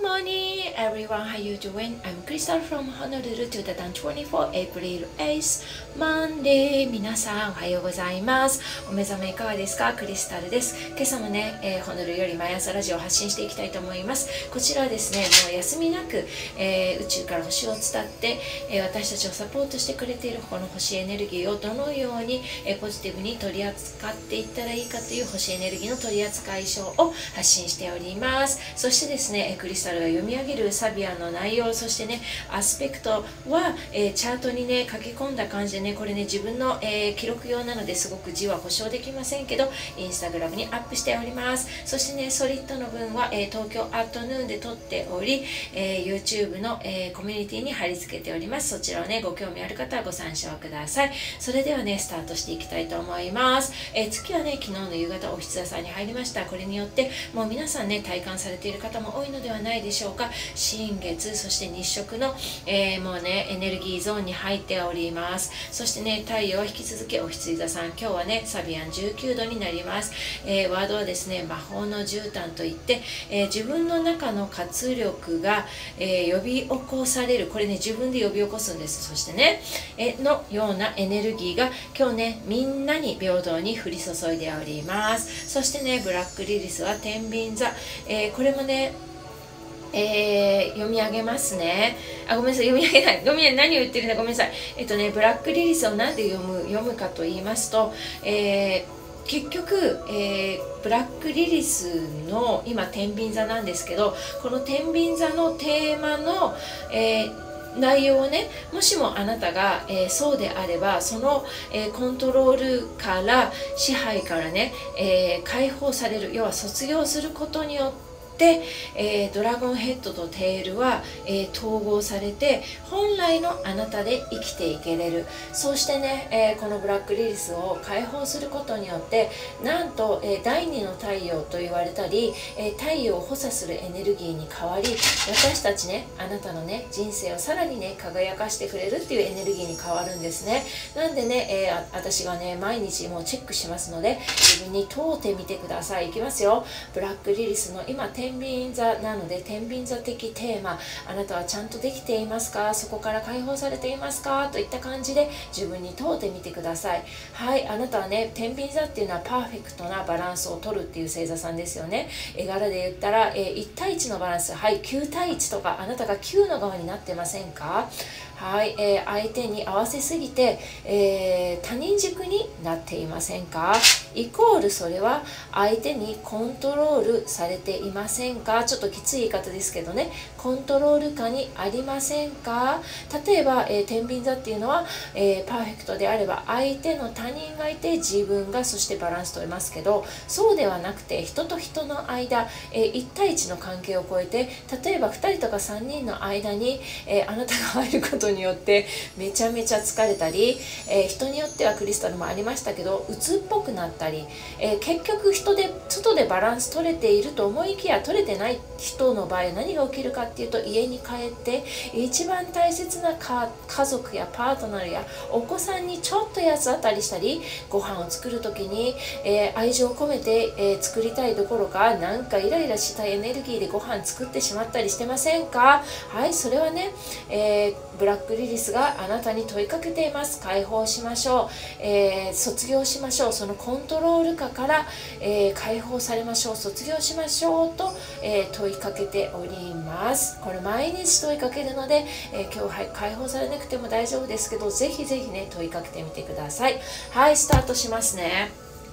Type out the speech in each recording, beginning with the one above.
morning, everyone. How you doing? I'm Crystal from Honolulu, 2024 April 8th, Monday. 皆さんおはようございます。お目覚めいかがですか？クリスタルです。今朝もね、ホノルルより毎朝ラジオを発信していきたいと思います。こちらはですね、もう休みなく、宇宙から星を伝って、私たちをサポートしてくれているこの星エネルギーをどのように、ポジティブに取り扱っていったらいいかという星エネルギーの取り扱い書を発信しております。そしてですね、クリスタルが読み上げるサビアンの内容、そしてね、アスペクトは、チャートにね書き込んだ感じでね、これね自分の、記録用なのですごく字は保証できませんけど、インスタグラムにアップしております。そしてね、ソリッドの分は、東京アットヌーンで撮っており、YouTube の、コミュニティに貼り付けております。そちらをね、ご興味ある方はご参照ください。それではね、スタートしていきたいと思います。月はね、昨日の夕方お羊座さんに入りました。これによってもう皆さんね、体感されている方も多いのではないでしょうか。新月、そして日食の、もうね、エネルギーゾーンに入っております。そしてね、太陽は引き続きお羊座さん、今日はね、サビアン19度になります。ワードはですね、魔法の絨毯といって、自分の中の活力が、呼び起こされる、これね、自分で呼び起こすんです。そしてね、のようなエネルギーが今日ね、みんなに平等に降り注いでおります。そしてね、ブラックリリスは天秤座、これもね、読み上げますね。ごめんなさい、読み上げない。何を言ってるんだ、ごめんなさい。ブラックリリスをなんで読むかと言いますと、結局、ブラックリリスの今天秤座なんですけど、この天秤座のテーマの、内容をね、もしもあなたが、そうであれば、その、コントロールから支配からね、解放される、要は卒業することによってドラゴンヘッドとテールは、統合されて本来のあなたで生きていけれる。そうしてね、このブラックリリスを解放することによってなんと、第二の太陽と言われたり、太陽を補佐するエネルギーに変わり、私たちね、あなたのね人生をさらにね輝かしてくれるっていうエネルギーに変わるんですね。なんでね、私がね毎日もうチェックしますので、自分に問うてみてください。いきますよ。ブラックリリスの今天秤座なので、天秤座的テーマ、あなたはちゃんとできていますか？そこから解放されていますか？といった感じで自分に問うてみてください。はい、あなたはね、天秤座っていうのはパーフェクトなバランスを取るっていう星座さんですよね。絵柄で言ったら、1対1のバランス、はい、9対1とか、あなたが9の側になってませんか？はい、相手に合わせすぎて、他人軸になっていませんか？イコールそれは相手にコントロールされていませんか？ちょっときつい言い方ですけどね、コントロール下にありませんか？例えば、天秤座っていうのは、パーフェクトであれば相手の他人がいて自分がそしてバランス取れますけど、そうではなくて人と人の間、1対1の関係を超えて、例えば2人とか3人の間に、あなたが入ることによってめちゃめちゃ疲れたり、人によってはクリスタルもありましたけど鬱っぽくなったり、結局外でバランス取れていると思いきや取れてない人の場合何が起きるかっていうと、家に帰って一番大切な家族やパートナーやお子さんにちょっと八つ当たりしたり、ご飯を作る時に、愛情を込めて、作りたいどころかなんかイライラしたエネルギーでご飯作ってしまったりしてませんか？はい、それはね、ブラックリリスがあなたに問いかけています。解放しましょう、卒業しましょう。そのコントロール下から、解放されましょう。卒業しましょうと、問いかけております。これ毎日問いかけるので、今日解放されなくても大丈夫ですけど、ぜひぜひね問いかけてみてください。はい、スタートしますね。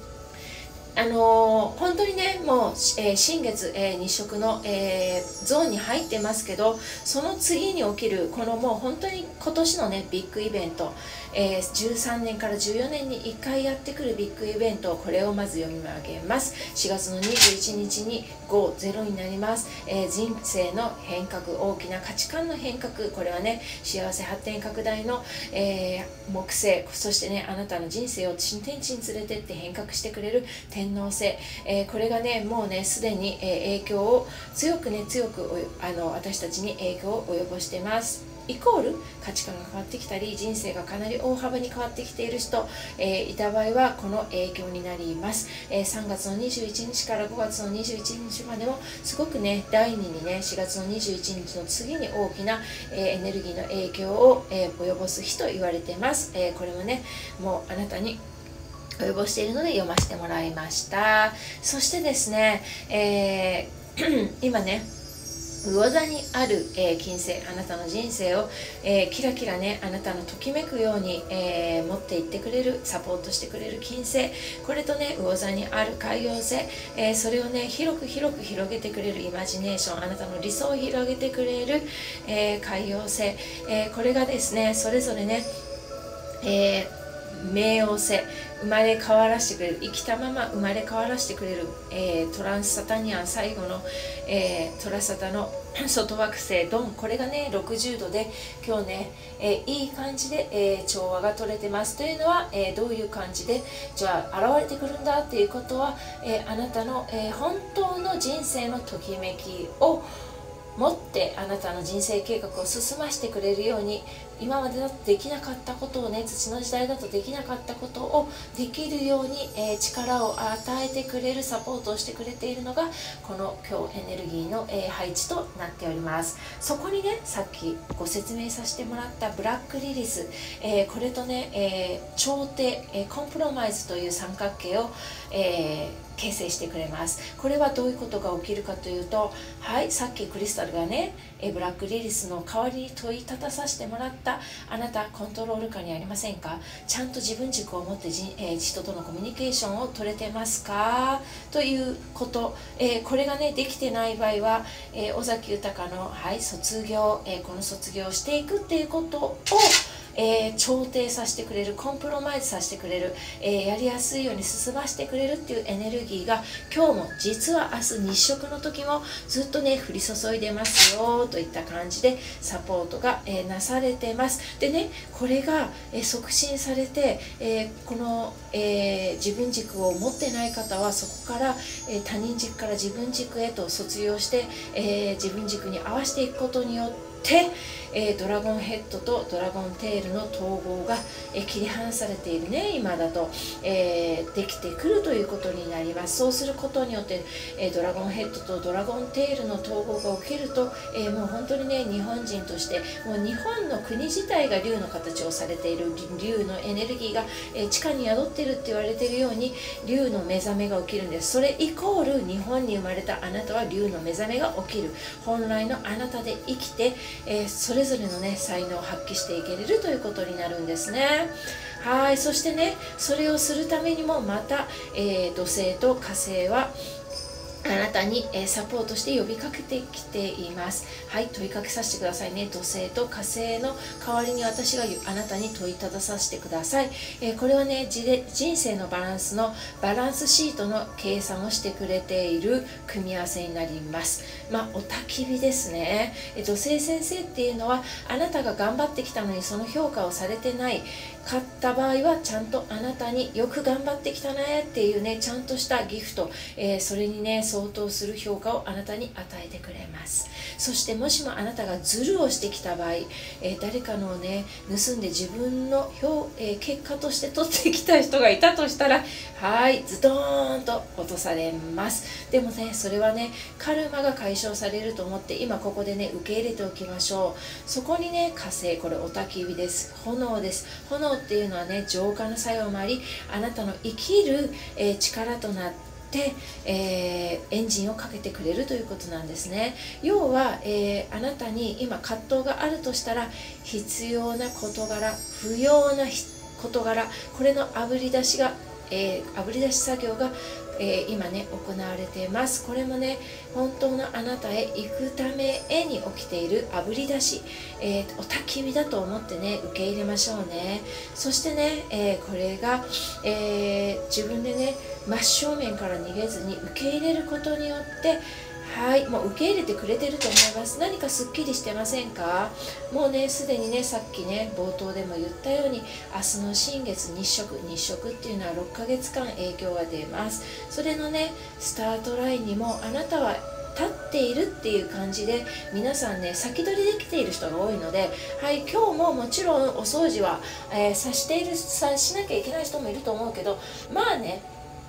本当にね、もう、新月、日食の、ゾーンに入ってますけど、その次に起きるこのもう本当に今年のねビッグイベント、13年から14年に1回やってくるビッグイベント、これをまず読み上げます。4月の21日に50になります。人生の変革、大きな価値観の変革、これはね幸せ発展拡大の、木星、そしてねあなたの人生を新天地に連れてって変革してくれる天王星、これがねもうねすでに、影響を強く私たちに影響を及ぼしています。 イコール価値観が変わってきたり、人生がかなり大幅に変わってきている人、いた場合はこの影響になります。3月の21日から5月の21日までもすごくね、第2にね、4月の21日の次に大きな、エネルギーの影響を、及ぼす日と言われています。これもね、もうあなたに及ぼしているので読ませてもらいました。そしてですね、今ね、魚座にある、金星、あなたの人生を、キラキラね、あなたのときめくように、持っていってくれる、サポートしてくれる金星、これとね、魚座にある海洋星、それをね、広く広げてくれるイマジネーション、あなたの理想を広げてくれる、海洋星、これがですね、それぞれね、冥王星、生まれ変わらせてくれる、生きたまま生まれ変わらせてくれる、トランスサタニアン最後の、トラサタの外惑星ドン、これがね60度で今日ね、いい感じで、調和が取れてます。というのは、どういう感じでじゃあ現れてくるんだっていうことは、あなたの、本当の人生のときめきを持ってあなたの人生計画を進ませてくれるように、今までだとできなかったことをね、土の時代だとできなかったことをできるように、力を与えてくれる、サポートをしてくれているのがこの今日エネルギーの、配置となっております。そこにね、さっきご説明させてもらったブラックリリス、これとね、調停、コンプロマイズという三角形を、形成してくれます。これはどういうことが起きるかというと、はい、さっきクリスタルがね、ブラックリリスの代わりに問い立たさせてもらった、あなたコントロール下にありませんか？ちゃんと自分軸を持って人とのコミュニケーションを取れてますか？ということ、これがねできてない場合は、尾崎豊の、はい、卒業、この卒業をしていくっていうことを調停させてくれる、コンプロマイズさせてくれる、やりやすいように進ませてくれるっていうエネルギーが今日も、実は明日日食の時もずっとね降り注いでますよといった感じでサポートが、なされてます。でね、これが、促進されて、この、自分軸を持ってない方はそこから、他人軸から自分軸へと卒業して、自分軸に合わせていくことによってドラゴンヘッドとドラゴンテールの統合が、切り離されているね、今だと、できてくるということになります。そうすることによって、ドラゴンヘッドとドラゴンテールの統合が起きると、もう本当にね、日本人としてもう日本の国自体が竜の形をされている、竜のエネルギーが、地下に宿っているって言われているように、竜の目覚めが起きるんです。それイコール日本に生まれたあなたは竜の目覚めが起きる、本来のあなたで生きて、それぞれのね才能を発揮していけれるということになるんですね。はい、そしてね、それをするためにもまた、土星と火星はあなたにサポートして呼びかけてきています。はい、問いかけさせてくださいね。土星と火星の代わりに私があなたに問いたださせてください。これはね、人生のバランスのバランスシートの計算をしてくれている組み合わせになります。おたき火ですね。土星先生っていうのは、あなたが頑張ってきたのにその評価をされてないかった場合は、ちゃんとあなたによく頑張ってきたねっていうね、ちゃんとしたギフト、それにね相当する評価をあなたに与えてくれます。そしてもしもあなたがズルをしてきた場合、誰かのをね盗んで自分の結果として取ってきた人がいたとしたら、はい、ズドーンと落とされます。でもね、それはねカルマが解消されると思って今ここでね受け入れておきましょう。そこにね火星、これおたき火です。炎です。炎っていうのはね浄化の作用もあり、あなたの生きる、力となってエンジンをかけてくれるということなんですね。要は、あなたに今葛藤があるとしたら、必要な事柄、不要な事柄、これのあぶり出し作業が今ね行われています。これもね本当のあなたへ行くために起きているあぶり出し、おたき火だと思ってね受け入れましょうね。そしてね、これが、自分でね真正面から逃げずに受け入れることによって、はい、もう受け入れてくれてると思います。何かすっきりしてませんか？もうねすでにね、さっきね冒頭でも言ったように、明日の新月日食っていうのは6ヶ月間影響が出ます。それのねスタートラインにもあなたは立っているっていう感じで、皆さんね先取りできている人が多いので、はい、今日ももちろんお掃除は、しなきゃいけない人もいると思うけど、まあね、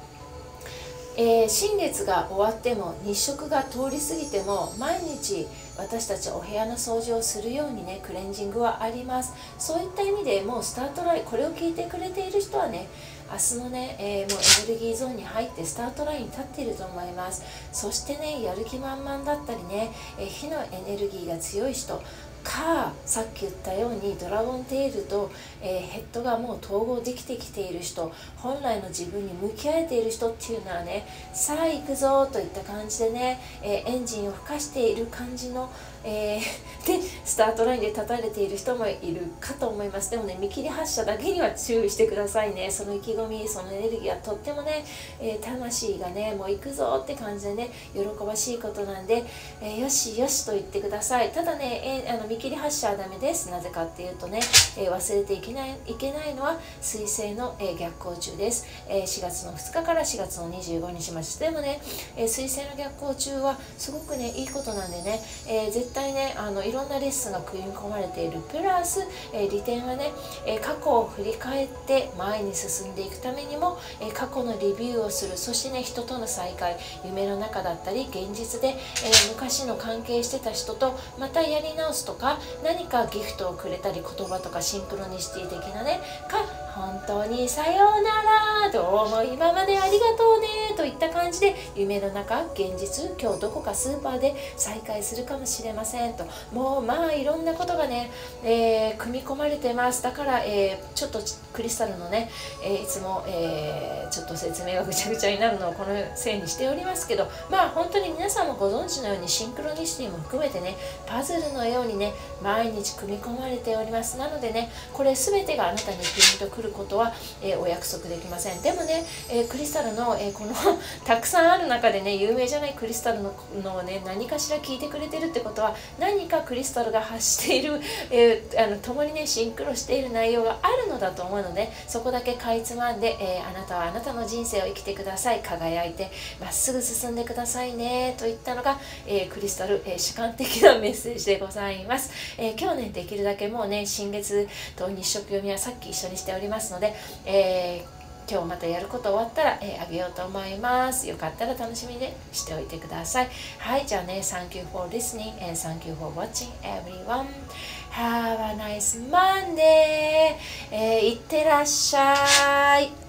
新月が終わっても日食が通り過ぎても毎日私たちお部屋の掃除をするようにね、クレンジングはあります。そういった意味でもうスタートライン、これを聞いてくれている人はね、明日のね、もうエネルギーゾーンに入ってスタートラインに立っていると思います。そしてね、やる気満々だったりね、火のエネルギーが強い人か、さっき言ったようにドラゴンテールと、ヘッドがもう統合できてきている人、本来の自分に向き合えている人っていうのはね、さあ行くぞといった感じでね、エンジンを吹かしている感じの、でスタートラインで立たれている人もいるかと思います。でもね、見切り発車だけには注意してくださいね。その意気込み、そのエネルギーはとってもね、魂がねもう行くぞって感じでね、喜ばしいことなんで、よしよしと言ってください。ただね、見切り発車はダメです。なぜかっていうとね、忘れていけないのは水星の、逆行中です。4月の2日から4月の25日まで。でもね、水星の逆行中はすごくねいいことなんでね、絶対ねいろんなレッスンが組み込まれている。プラス、利点はね、過去を振り返って前に進んでいくためにも、過去のレビューをする。そしてね、人との再会、夢の中だったり現実で、昔の関係してた人とまたやり直すとか、何かギフトをくれたり、言葉とかシンクロニシティ的なね、本当にさようなら、どうも今までありがとうねといった感じで、夢の中、現実、今日どこかスーパーで再会するかもしれませんと、もうまあいろんなことがね、組み込まれてます。だから、ちょっとクリスタルのね、いつも、ちょっと説明がぐちゃぐちゃになるのをこのせいにしておりますけど、まあ本当に皆さんもご存知のようにシンクロニシティも含めてね、パズルのようにね毎日組み込まれております。なのでね、これ全てがあなたにピンとくることは、お約束できません。でもね、クリスタルの、このたくさんある中でね、有名じゃないクリスタルのをね何かしら聞いてくれてるってことは、何かクリスタルが発している、共にねシンクロしている内容があるのだと思うので、そこだけかいつまんで、あなたはあなたの人生を生きてください。輝いてまっすぐ進んでくださいねといったのが、クリスタル、主観的なメッセージでございます。今日ねできるだけもうね、新月と日食読みはさっき一緒にしておりますので、今日またやること終わったら、あげようと思います。よかったら楽しみにしておいてください。はい、じゃあね、Thank you for listening and thank you for watching everyone. Have a nice Monday. いってらっしゃい。